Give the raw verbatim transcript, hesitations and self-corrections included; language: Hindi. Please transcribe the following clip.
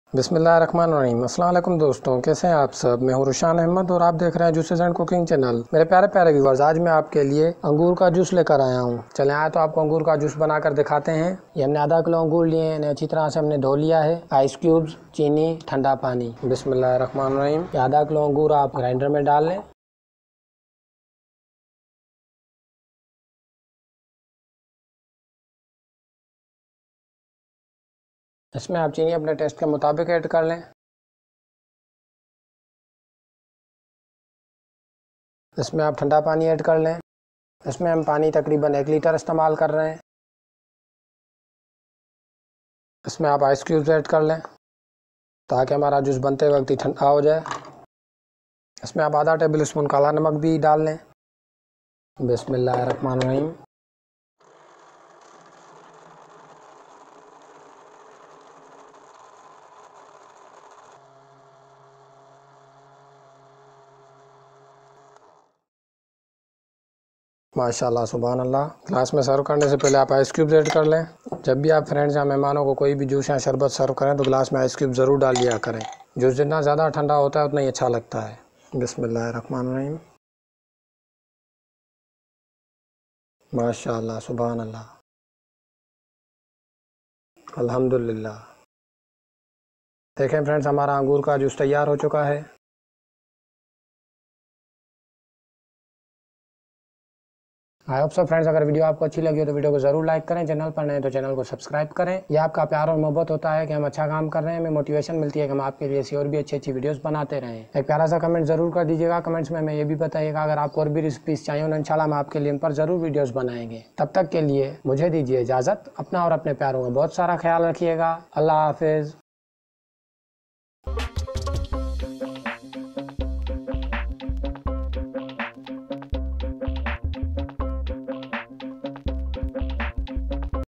बिस्मिल्लाहिर्रहमानिर्रहीम। अस्सलाम वालेकुम दोस्तों, कैसे हैं आप सब। मैं हूं रुशान अहमद और आप देख रहे हैं जूसेस एंड कुकिंग चैनल। मेरे प्यारे प्यारे व्यूअर्स, आज मैं आपके लिए अंगूर का जूस लेकर आया हूं। चले आए तो आपको अंगूर का जूस बनाकर दिखाते हैं। ये हमने आधा किलो अंगूर लिए हैं, अच्छी तरह से हमने धो लिया है। आइस क्यूब्स, चीनी, ठंडा पानी। बिस्मिल्लाहिर्रहमानिर्रहीम। आधा किलो अंगूर आप ग्राइंडर में डाल लें। इसमें आप चीनी अपने टेस्ट के मुताबिक ऐड कर लें। इसमें आप ठंडा पानी ऐड कर लें। इसमें हम पानी तकरीबन एक लीटर इस्तेमाल कर रहे हैं। इसमें आप आइस क्यूब्स ऐड कर लें ताकि हमारा जूस बनते वक्त ही ठंडा हो जाए। इसमें आप आधा टेबल स्पून काला नमक भी डाल लें। बिस्मिल्लाहिर्रहमानिर्रहीम। माशाल्लाह, सुभान अल्लाह। ग्लास में सर्व करने से पहले आप आइस क्यूब्स ऐड कर लें। जब भी आप फ्रेंड्स या मेहमानों को कोई भी जूस या शरबत सर्व करें तो ग्लास में आइस क्यूब ज़रूर डाल लिया करें। जूस जितना ज़्यादा ठंडा होता है उतना ही अच्छा लगता है। बिस्मिल्लाहिर्रहमानिर्रहीम। माशाल्लाह, सुभान अल्लाह, अल्हम्दुलिल्लाह। देखें फ्रेंड्स, हमारा अंगूर का जूस तैयार हो चुका है। आई होप सो फ्रेंड्स, अगर वीडियो आपको अच्छी लगी हो तो वीडियो को जरूर लाइक करें। चैनल पर नए तो चैनल को सब्सक्राइब करें। यह आपका प्यार और मोहब्बत होता है कि हम अच्छा काम कर रहे हैं। हमें मोटिवेशन मिलती है कि हम आपके लिए ऐसी और भी अच्छी अच्छी वीडियोस बनाते रहें। एक प्यारा सा कमेंट जरूर कर दीजिएगा। कमेंट्स में हमें ये भी बताइएगा अगर आपको और भी रेसिपीज चाहिए, इंशाल्लाह हम आपके लिए इन पर जरूर वीडियोस बनाएंगे। तब तक के लिए मुझे दीजिए इजाजत। अपना और अपने प्यारों का बहुत सारा ख्याल रखिएगा। अल्लाह हाफिज।